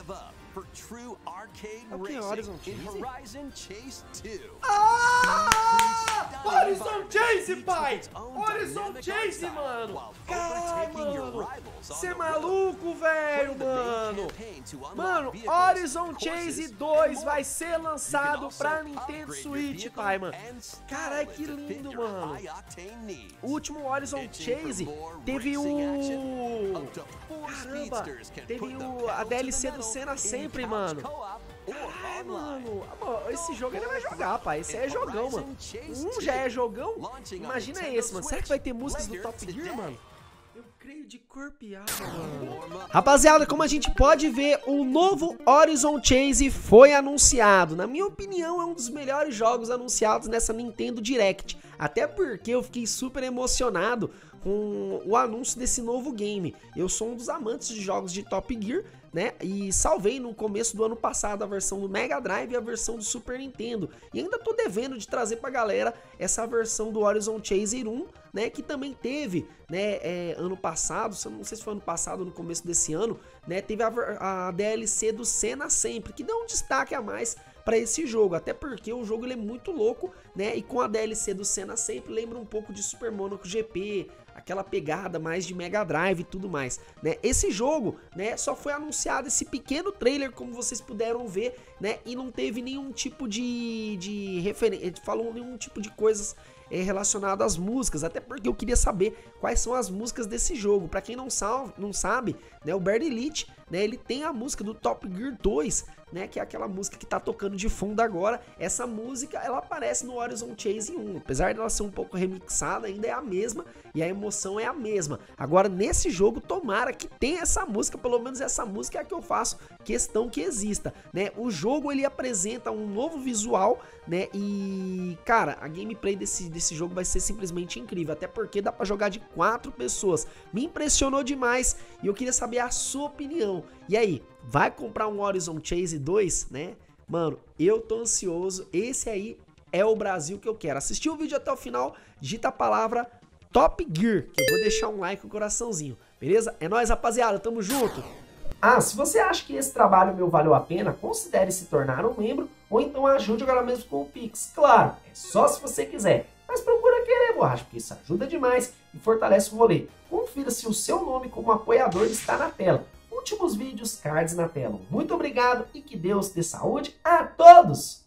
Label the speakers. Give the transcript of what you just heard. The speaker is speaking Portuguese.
Speaker 1: Okay, Horizon Chase?
Speaker 2: Horizon Chase, pai! Horizon Chase, mano! Caralho, mano! Você é maluco, velho, mano! Mano, Horizon Chase 2 vai ser lançado pra Nintendo Switch, pai, mano! Caralho, que lindo, mano! O último Horizon Chase teve o... Caramba! Teve a DLC do Senna Sempre, mano! Caralho, mano! Esse jogo ele vai jogar, pai. Esse é jogão, mano. Já é jogão? Imagina esse, mano. Será que vai ter músicas do Top Gear, mano? Eu creio de corpiada, mano. Rapaziada, como a gente pode ver, o novo Horizon Chase foi anunciado. Na minha opinião, é um dos melhores jogos anunciados nessa Nintendo Direct. Até porque eu fiquei super emocionado com o anúncio desse novo game. Eu sou um dos amantes de jogos de Top Gear, né? E salvei no começo do ano passado a versão do Mega Drive e a versão do Super Nintendo. E ainda tô devendo de trazer pra galera essa versão do Horizon Chaser 1, né? Que também teve, né? Ano passado, não sei se foi ano passado ou no começo desse ano, né? Teve a DLC do Senna Sempre, que deu um destaque a mais para esse jogo, até porque o jogo ele é muito louco, né? E com a DLC do Senna Sempre lembra um pouco de Super Monaco GP, aquela pegada mais de Mega Drive e tudo mais, né? Esse jogo, né, só foi anunciado esse pequeno trailer, como vocês puderam ver, né? E não teve nenhum tipo de referência, falou nenhum tipo de coisas relacionado às músicas, até porque eu queria saber quais são as músicas desse jogo. Pra quem não sabe, né, o Bernie Leach, né, ele tem a música do Top Gear 2, né, que é aquela música que tá tocando de fundo agora. Essa música, ela aparece no Horizon Chase 1, apesar dela ser um pouco remixada, ainda é a mesma e a emoção é a mesma. Agora, nesse jogo, tomara que tenha essa música, pelo menos essa música é a que eu faço questão que exista, né. O jogo, ele apresenta um novo visual, né, e, cara, a gameplay desse jogo vai ser simplesmente incrível, até porque dá pra jogar de 4 pessoas. Me impressionou demais e eu queria saber a sua opinião. E aí, vai comprar um Horizon Chase 2, né? Mano, eu tô ansioso. Esse aí é o Brasil que eu quero. Assistiu o vídeo até o final, digita a palavra Top Gear, que eu vou deixar um like e um coraçãozinho, beleza? É nóis, rapaziada, tamo junto! Ah, se você acha que esse trabalho meu valeu a pena, considere se tornar um membro ou então ajude agora mesmo com o Pix. Claro, é só se você quiser, mas procura querer, borracha, porque isso ajuda demais e fortalece o rolê. Confira se o seu nome como apoiador está na tela. Últimos vídeos, cards na tela. Muito obrigado e que Deus dê saúde a todos!